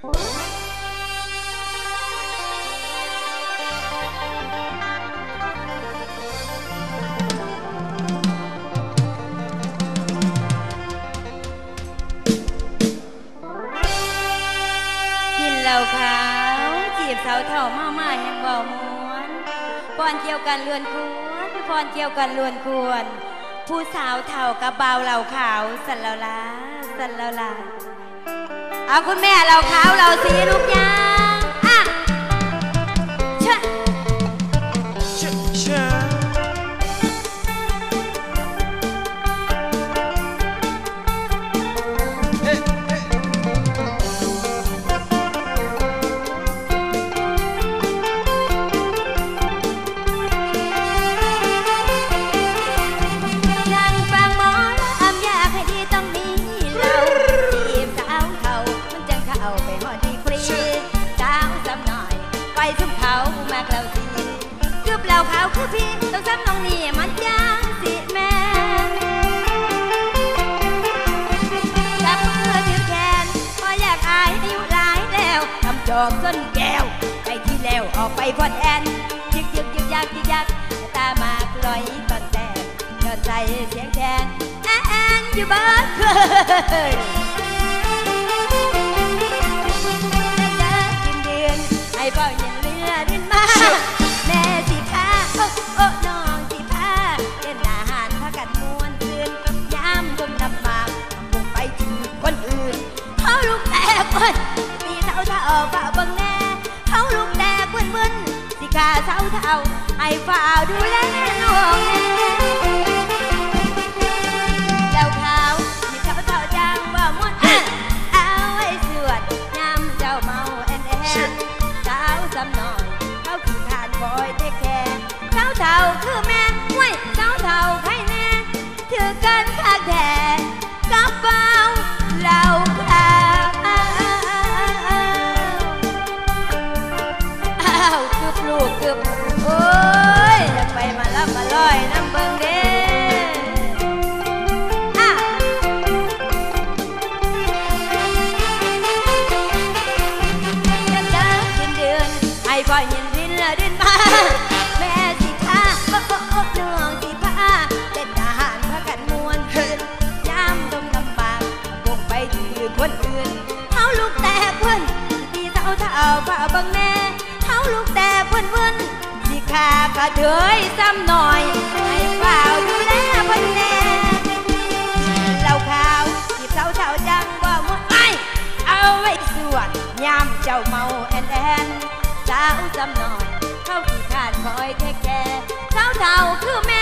เหล่าขาวจีบสาวเท่ามาแห่งบ่อม้วนพรเกี่ยวกันเลือนควรพรเกี่ยวกันเลือนควรผู้สาวเท่ากับเบาเหล่าขาวสันเหล่าลาสันเหล่าลาเอาคุณแม่เหล่าขาวเหล่าสีลูกยางอ่ะเชิญเราขาวคือพี่ต้องซ้ำน้องนี่มันย่างสิแม่จับมือถือแขนพออยากอายอายุหลายแล้วทำจอมส้นแก้วไปที่แล้วออกไปพอดแอนยึกยักตามากลอยตอนแต่ยอดใจเสียงแทนแอนอยู่บ้านเคยเดินเดือนให้เบาเย็นเรือดินมาแม่สิพาโอ้น้องสิพาเล่นอาหารพากันม้วนคืนย้ำจมน้ำหมากบุกไปถึงคนอื่นเขาลูกแตกคนตีเท่าฝ่าบังแน่เขาลูกแตกมึนสิขาเท่าให้ฝ่าดูแลน้องแน่แล้วเขามีเท่าจังว่าม้วนเอาไว้สวดย้ำเจ้าเมาแอนสาวสำน้อยคอยเทคแคร์เท่าคือแม่ไว้เท่าใครแน่ถือกันข้างแท้กับเบาเราเกือบลูกเกือบโอ้ยอยากไปมาลับมาลอยน้ำเบิ่งเด้เดือนให้บ่อยยินรินละดินมาแม่สิพาโอ้น้องสิพาเล่นอาหารพากันม้วนคืนย้ำดมลำบากวงไปที่คนอื่นเขาลูกแต่เพื่อนตีเท่าฝ่าบังแน่เขาลูกแต่เพื่อนสิขากระเทยซ้ำหน่อยให้เฝ้าดูแลเพื่อนแน่เหล่าขาวจีบเท่าจังว่าม้วนไอเอาไว้สวดยามเจ้าเมาแอนสาวจำหน่อยเขาขี้ขาดคอยเทคแคร์เท่าคือแม่